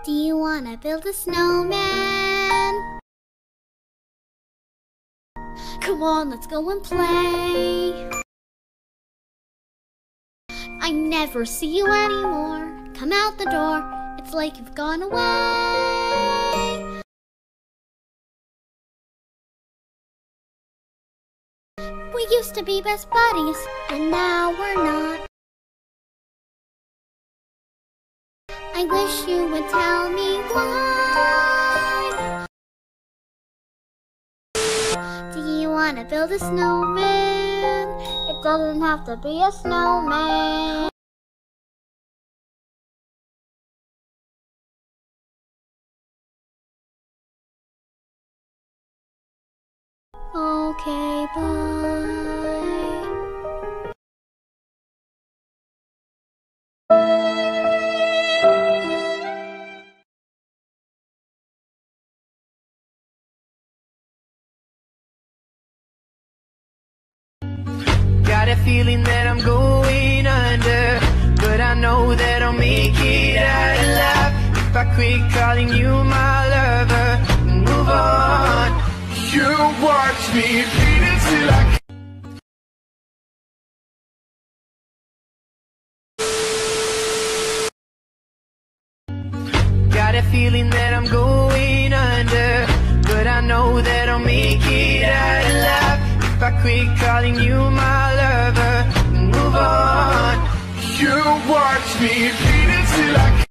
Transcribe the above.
Do you wanna build a snowman? Come on, let's go and play. I never see you anymore. Come out the door, it's like you've gone away. We used to be best buddies, and now we're not. I wish you would tell me why. Do you want to build a snowman? It doesn't have to be a snowman. Okay, bye. Got a feeling that I'm going under, but I know that I'll make it out alive if I quit calling you my lover and move on. You watch me bleed until I got a feeling that I'm going under, but I know that I'll make it out alive if I quit calling you my lover and move on. You watch me bleed until I